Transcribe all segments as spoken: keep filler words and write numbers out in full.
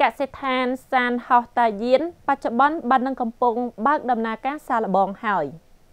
កសិដ្ឋានសានហោះតាយានបច្ចុប្បន្នបាននឹងកំពុងបើកដំណើរការសាកល្បងហើយ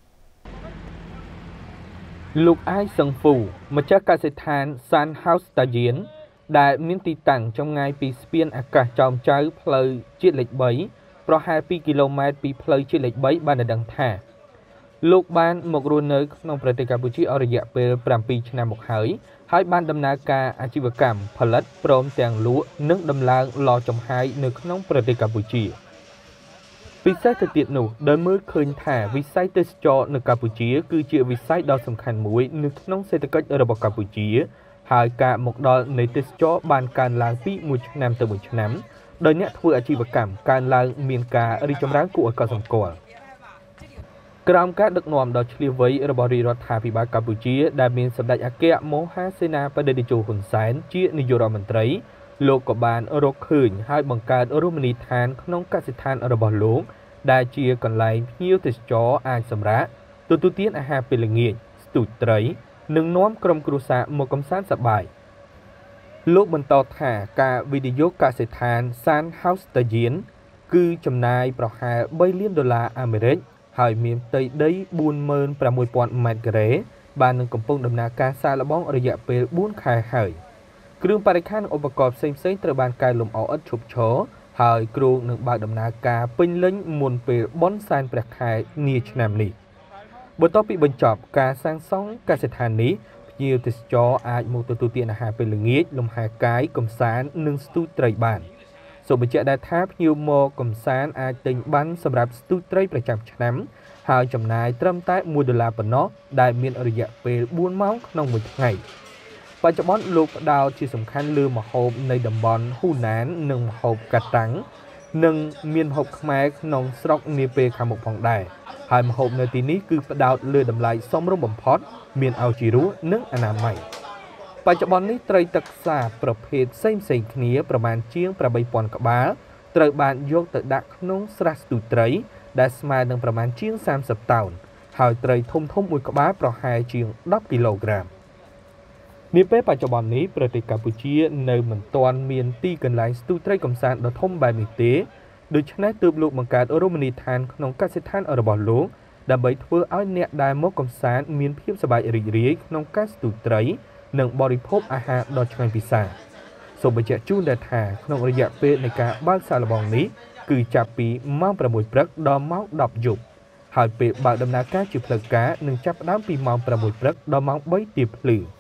លោកអាយសឹងហ្វូម្ចាស់កសិដ្ឋានសានហោះតាយានដែលមានទីតាំងចម្ងាយពីស្ពានអាកាសចោមចៅផ្លូវជាតិលេខបីប្រហែលពីរគីឡូម៉ែត្រពីផ្លូវជាតិលេខបីបានដឹងថាលោកបានមករស់នៅក្នុងប្រទេសកម្ពុជាអស់រយៈពេលប្រាំពីរឆ្នាំមកហើយហើយបានដំណើរការអាជីវកម្មផលិតព្រមទាំងលក់និងដំឡើងឡចំហាយនៅក្នុងប្រទេសកម្ពុជាពិសេសទៅទៀតនោះដោយមើលឃើញថាវិស័យទេសចរនៅកម្ពុជាគឺជាវិស័យដ៏សំខាន់មួយនៅក្នុងសេដ្ឋកិច្ចរបស់កម្ពុជាហើយការមកដល់នៃទេសចរបានកើនឡើងពីមួយឆ្នាំទៅមួយឆ្នាំដោយអ្នកធ្វើអាជីវកម្មកើនឡើងមានការរីកចម្រើនគួរឲ្យកត់សម្គាល់ក្រោមការដឹកនាំដ៏ឈ្លាសវៃរបស់រាជរដ្ឋាភិបាលកម្ពុជាដែលមានសម្ដេចអគ្គមហាសេនាបតីតេជោហ៊ុនសែនជានាយករដ្ឋមន្ត្រីលោកក៏បានរកឃើញហើយបង្កើតរមណីយដ្ឋានក្នុងកសិដ្ឋានរបស់លោកដែលជាកន្លែងភ្ញៀវទេសចរអាចសម្រាកទទួលទានអាហារពេលល្ងាចស្ទូចត្រីនិងនាំក្រុមគ្រួសារមកកម្សាន្តសប្បាយលោកបន្តថាការវិនិយោគកសិដ្ឋានសានហោះតាយានគឺចំណាយប្រហែលបីលានដុល្លារអាមេរិកហើយមានផ្ទៃដីបួនម៉ឺនប្រាំមួយពាន់ម៉ែត្រការ៉េបាននឹងកំពុងដំណើរការសាកល្បងរយៈពេលបួនខែហើយគ្រឿងបរិក្ខារនិងឧបករណ៍ផ្សេងៗត្រូវបានកែលម្អឥតឈប់ឈរហើយគ្រូនឹងបើកដំណើរការពេញលេញមុនពេលបុណ្យសែនព្រះខែនាឆ្នាំនេះបន្ទាប់ពីបញ្ចប់ការសាងសង់កសិដ្ឋាននេះភ្ញៀវទេសចរអាចមកទទួលទានអាហារពេលល្ងាចលំហែកាយកម្សាន្តនិងស្ទូចត្រីបានសូមបញ្ជាក់ដែរថាភ្ញៀវមកកម្សាន្តអាចទិញបានសម្រាប់ស្ទូចត្រីប្រចាំឆ្នាំហើយចំណាយត្រឹមតែមួយដុល្លារប៉ុណ្ណោះដែលមានរយៈពេលបួនម៉ោងក្នុងមួយថ្ងៃបច្ចុប្បន្នលោកផ្ដោតជាសំខាន់លើម្ហូបនៃតំបន់ហ៊ូណាននិងម្ហូបកាតាំងនិងមានម្ហូបខ្មែរក្នុងស្រុកនាពេលខាងមុខផងដែរហើយម្ហូបនៅទីនេះគឺផ្ដោតលើតម្លៃសមរម្យបំផុតមានឱជារសនិងអនាម័យបច្ចុប្បន្ននេះត្រីទឹកសាបប្រភេទផ្សេងផ្សេងគ្នាប្រមាណជាងប្រាំបីពាន់ក្បាលត្រូវបានយកទៅដាក់ក្នុងស្រះស្ទូចត្រីដែលស្មើនឹងប្រមាណជាងសាមសិបតោនហើយត្រីធំធំមួយក្បាលប្រហែលជាងដប់គីឡូក្រាមនាពេលបច្ចុប្បន្ននេះប្រទេសកម្ពុជានៅមិនទាន់មានទីកន្លែងស្ទូចត្រីកំសាន្តដ៏ធំបែបនេះទេដូច្នេះទើបលោកបង្កើតរមណីយដ្ឋានក្នុងកសិដ្ឋានរបស់លោកដើម្បីធ្វើឲ្យអ្នកដែលមកកំសាន្តមានភាពសប្បាយរីករាយក្នុងការស្ទូចត្រីនិងបរិភោគអាហារដ៏ឆ្ងាញ់ពិសាសូមបញ្ជាក់ជូនដែរថាក្នុងរយៈពេលនៃការបើកសាកល្បងនេះគឺចាប់ពីម៉ោងប្រាំមួយព្រឹកដល់ម៉ោងដប់យប់ហើយពេលបើកដំណើរការជាផ្លូវការនឹងចាប់ផ្ដើមពីម៉ោងប្រាំមួយព្រឹកដល់ម៉ោងបីទៀបភ្លឺ